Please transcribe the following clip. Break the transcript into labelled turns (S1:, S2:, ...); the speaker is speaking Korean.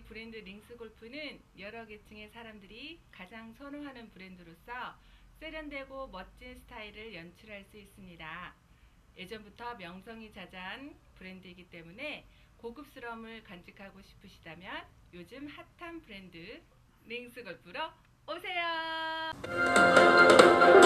S1: 브랜드 링스골프는 여러 계층의 사람들이 가장 선호하는 브랜드로서 세련되고 멋진 스타일을 연출할 수 있습니다. 예전부터 명성이 자자한 브랜드이기 때문에 고급스러움을 간직하고 싶으시다면 요즘 핫한 브랜드 링스골프로 오세요.